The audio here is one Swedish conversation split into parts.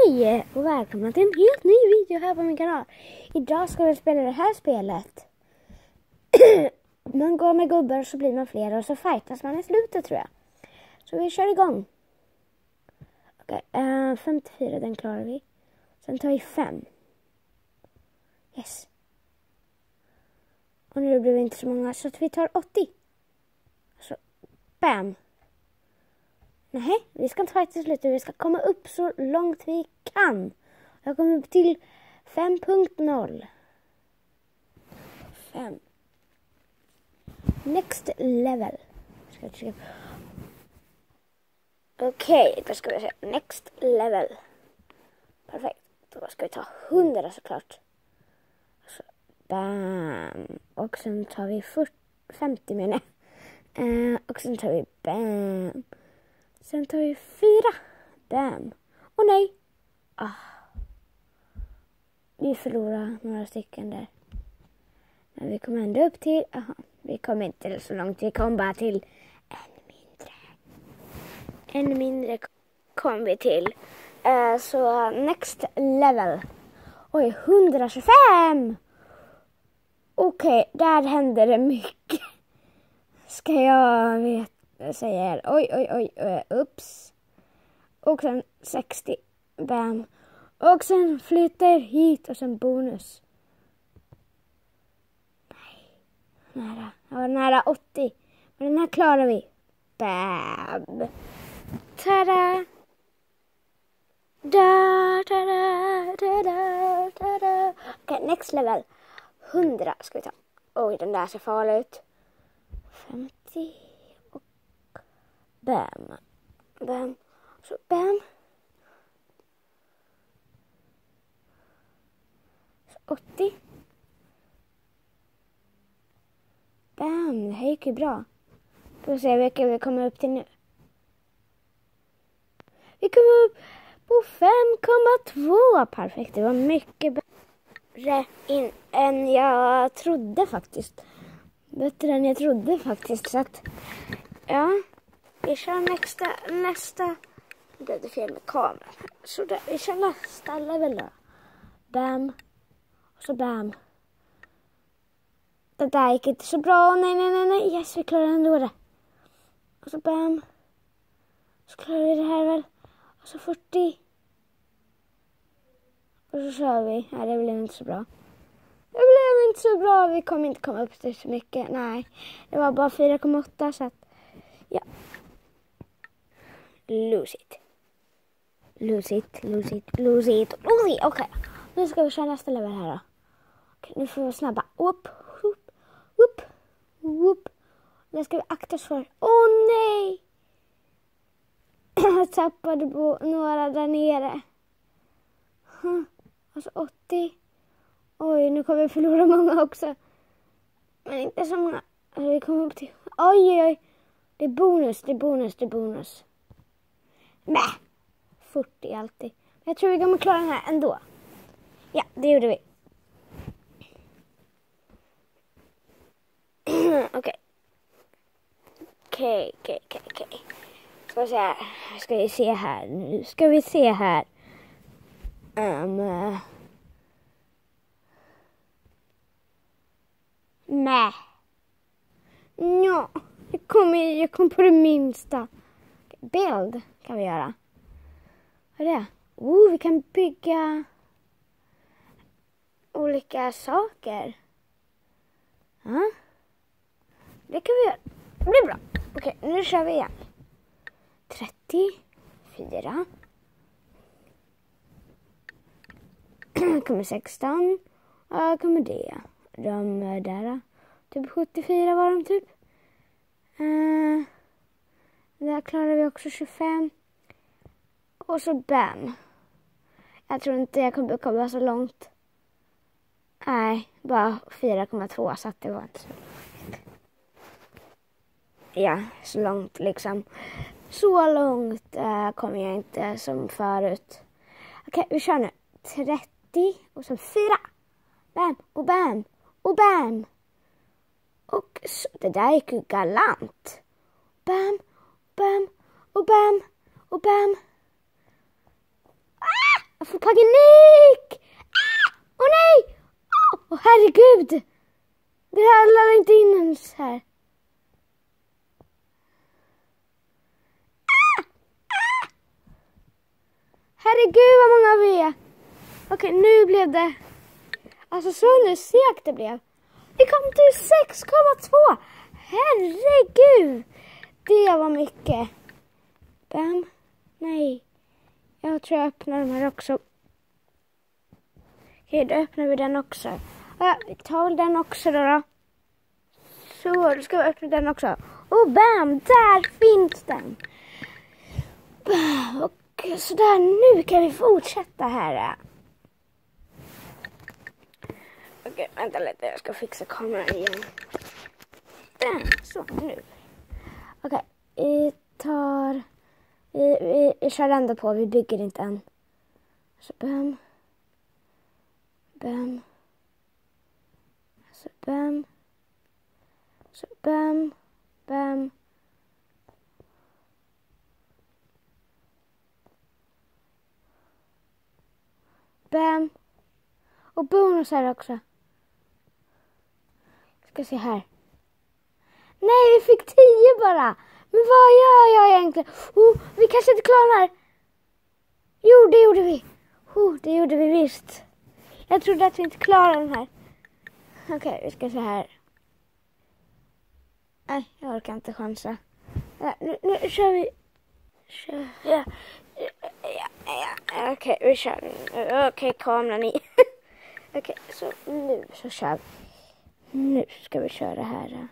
Hej och välkomna till en helt ny video här på min kanal. Idag ska vi spela det här spelet. Man går med gubbar så blir man fler och så fightas man i slutet tror jag. Så vi kör igång. Okej, 54 den klarar vi. Sen tar vi 5. Yes. Och nu blir det inte så många så att vi tar 80. Så, bam. Nej, vi ska inte fightas i slutet. Vi ska komma upp så långt vi kan. Jag kommer upp till 5.0. 5. Next level. Okej, då ska vi se. Next level. Perfekt. Då ska vi ta 100 såklart. Så, bam. Och sen tar vi 50 menar. Och sen tar vi bam. Sen tar vi 4. Bam. Och nej. Vi förlorar några stycken där. Men vi kommer ändå upp till... vi kommer inte så långt. Vi kommer bara till en mindre kom vi till. Så next level. Oj, 125! Okej, där händer det mycket. Ska jag säga oj, ups. Och sen 60, bam. Och sen flyttar hit och sen bonus. Nej, nära. Jag var nära 80. Men den här klarar vi. Bam. Tada! Da. Okej, next level. 100 ska vi ta. Oj, den där ser farlig ut. 50 och bam. Bam. Så bam. Så 80. Bam, det här gick ju bra. Får se vilka vi kommer upp till nu. Vi kommer upp på 5,2. Perfekt, det var mycket bättre än jag trodde faktiskt. Bättre än jag trodde faktiskt. Så att, ja, vi kör nästa. Det blev fel med kameran. Så där, vi kör nästa level då. Bam. Och så bam. Det där gick inte så bra. Nej. Yes, vi klarar ändå det. Och så bam. Så klarar vi det här väl. Och så 40. Och så kör vi. Nej, det blev inte så bra. Vi kommer inte komma upp till så mycket. Nej, det var bara 4,8 så att, ja. Lose it. Okej, nu ska vi köra nästa level här då. Okej, nu får vi vara snabba. Whoop. Nu ska vi akta oss för. Nej! Jag tappade på några där nere. Alltså 80. Oj, nu kommer vi förlora många också. Men inte så många. Alltså, vi kommer upp till... Oj. Det är bonus. Nej. 40 alltid. Jag tror vi kommer klara den här ändå. Ja, det gjorde vi. Okej. Ska vi se här. Nu ska vi se här. Nej. Ja, jag kom på det minsta. Bild kan vi göra. Vad är det? Vi kan bygga olika saker. Ja. Det kan vi göra. Det blir bra. Okej, nu kör vi igen. 34. Kommer 16. Kommer det. De där. Typ 74 var de typ. Där klarar vi också 25. Och så bam. Jag tror inte jag kommer komma så långt. Nej, bara 4,2 så att det var inte så. Ja, så långt liksom. Så långt kommer jag inte som förut. Okej, vi kör nu. 30 och så 4. Bam och bam och bam. Och så, det där gick ju galant. Bam, bam och bam och bam. får panik! Åh nej! Åh herregud! Det här lär inte in ens här. Herregud vad många vi är. Okej, nu blev det... Alltså så nu segt det blev. Vi kom till 6,2. Herregud. Det var mycket. Bam. Nej. Jag tror jag öppnar de här också. Okej, då öppnar vi den också. Ja, vi tar väl den också då. Så, då ska vi öppna den också. Och bam, där finns den. Och sådär, nu kan vi fortsätta här. Okej, vänta lite, jag ska fixa kameran igen. Så, nu. Okej, vi tar... Vi kör ändå på, vi bygger inte än. Så bam. Bam. Så bam. Så bam. Bam. Bam. Och bonus här också. Ska se här. Nej, vi fick 10 bara. Men vad gör jag egentligen? Vi kanske inte klarar här. Jo, det gjorde vi. Det gjorde vi visst. Jag trodde att vi inte klarade den här. Okej, vi ska se här. Nej, jag orkar inte chansa. Ja, nu kör vi. Ja. Okej, vi kör. Okej, kameran i. Okej, så nu så kör vi. Nu ska vi köra här.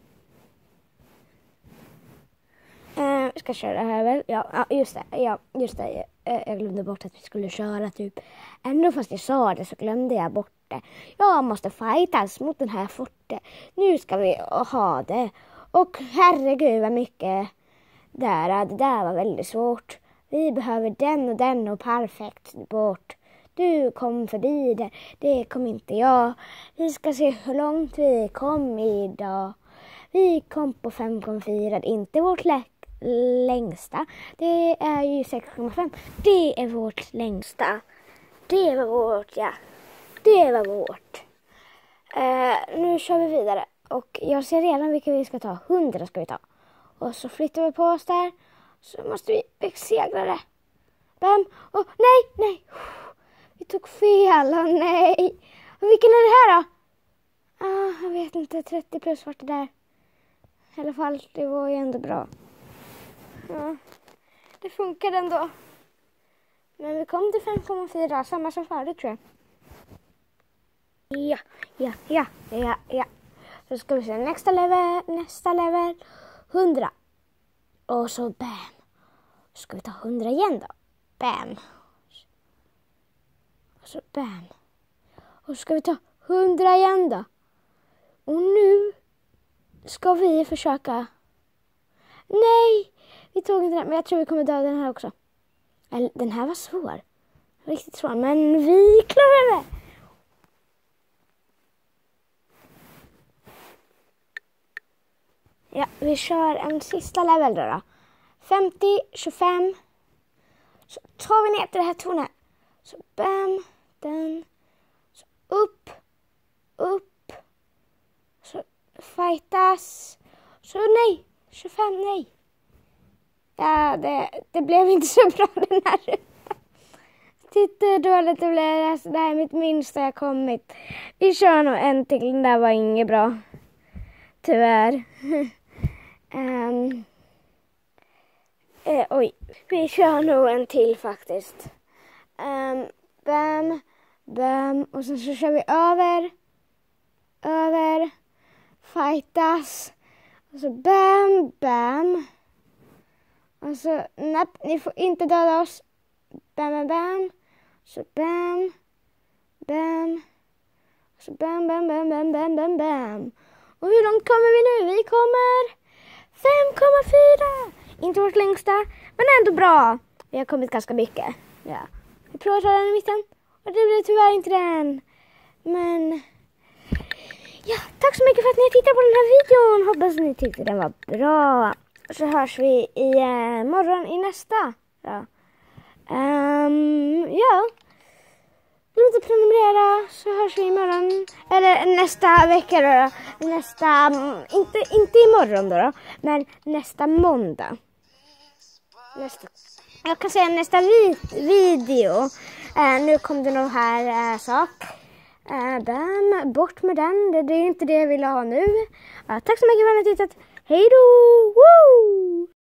Vi ska köra här väl? Ja, just det. Ja, just det. Jag glömde bort att vi skulle köra typ. Ändå fast jag sa det så glömde jag bort det. Jag måste fightas mot den här fortet. Nu ska vi ha det. Och herregud vad mycket där. Det där var väldigt svårt. Vi behöver den och perfekt bort. Du kom förbi det. Det kom inte jag. Vi ska se hur långt vi kom idag. Vi kom på 5,4. Inte vårt längsta. Det är ju 6,5. Det är vårt längsta. Det var vårt, ja. Det var vårt. Nu kör vi vidare. Och jag ser redan vilka vi ska ta. 100 ska vi ta. Och så flyttar vi på oss där. Så måste vi besegra det. Bam. Och nej. Vi tog fel. Och nej. Och vilken är det här då? Jag vet inte. 30 plus vart det där. I alla fall, det var ju ändå bra. Ja, det funkade ändå. Men vi kom till 5,4. Samma som förut tror jag. Ja. Så ska vi se nästa level. 100. Och så bam. Ska vi ta 100 igen då? Bam. Och så bam. Och så ska vi ta 100 igen då. Och nu ska vi försöka. Nej, vi tog inte den. Men jag tror vi kommer döda den här också. Den här var svår. Riktigt svår. Men vi klarade det. Ja, vi kör en sista level då. 50, 25. Så tar vi ner till det här tornet. Så bam, den. Så upp. Så fightas. Så nej, 25 nej. Ja, det blev inte så bra den här rutan. Titta hur dåligt det blev. Alltså, det här är mitt minsta jag kommit. Vi kör nog en till. Den där var inget bra. Tyvärr. Oj, vi kör nog en till faktiskt. Bam. Och sen så kör vi över. Fightas. Och så bam. Och så, nej, ni får inte döda oss. Bam. Så bam. Så bam. Och hur långt kommer vi nu? Vi kommer 5,4. Inte vårt längsta, men ändå bra. Vi har kommit ganska mycket. Ja. Vi provar den i mitten. Och det blev tyvärr inte den. Men ja, tack så mycket för att ni tittade på den här videon. Hoppas ni tyckte den var bra. Så hörs vi i morgon i nästa. Ja. hörs vi imorgon. Eller nästa vecka då. Inte imorgon då. Men nästa måndag. Jag kan säga nästa video. Nu kom det nog här sak. Bort med den. Det är inte det jag ville ha nu. Tack så mycket för att ni har tittat. Hej då! Woo!